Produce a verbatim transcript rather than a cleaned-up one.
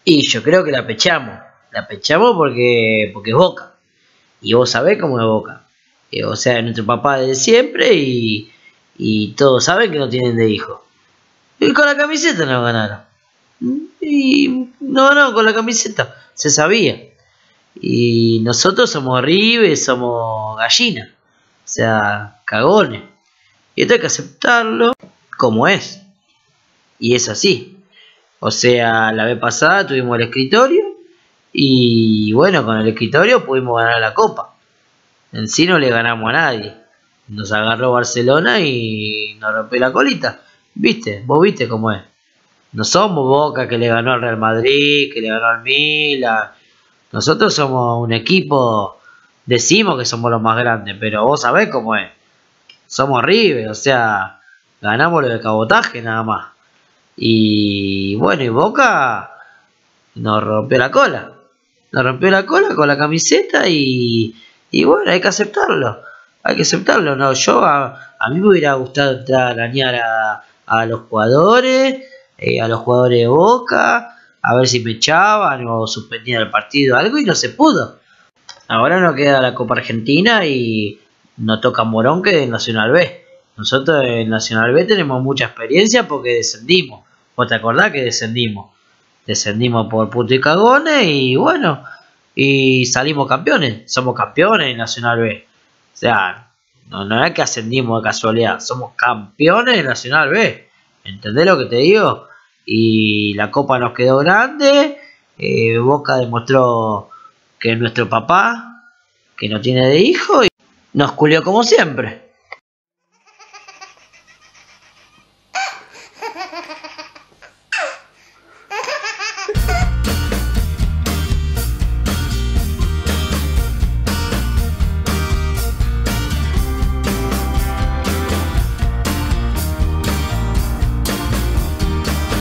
Y yo creo que la pechamos. La pechamos porque, porque es Boca. Y vos sabés cómo es Boca. Eh, o sea, es nuestro papá de siempre y, y todos saben que no tienen de hijo. Y con la camiseta nos ganaron. Y no, no, con la camiseta. Se sabía. Y nosotros somos River, somos gallinas. O sea, cagones. Y esto hay que aceptarlo como es. Y es así. O sea, la vez pasada tuvimos el escritorio. Y bueno, con el escritorio pudimos ganar la copa. En sí no le ganamos a nadie. Nos agarró Barcelona y nos rompió la colita. ¿Viste? Vos viste cómo es. No somos Boca que le ganó al Real Madrid, que le ganó al Milan. Nosotros somos un equipo, decimos que somos los más grandes, pero vos sabés cómo es. Somos River, o sea, ganamos lo de cabotaje nada más. Y bueno, y Boca nos rompió la cola. Nos rompió la cola con la camiseta y, y bueno, hay que aceptarlo. Hay que aceptarlo. No, yo a, a mí me hubiera gustado entrar a arañar a, a los jugadores, eh, a los jugadores de Boca, a ver si me echaban o suspendían el partido o algo y no se pudo. Ahora nos queda la Copa Argentina y nos toca Morón, que es Nacional B. Nosotros en Nacional B tenemos mucha experiencia porque descendimos. ¿Vos te acordás que descendimos? Descendimos por puto y cagones y bueno, y salimos campeones. Somos campeones en Nacional B. O sea, no, no es que ascendimos de casualidad, somos campeones de Nacional B. ¿Entendés lo que te digo? Y la copa nos quedó grande. Eh, Boca demostró que es nuestro papá, que no tiene de hijo y nos culió como siempre.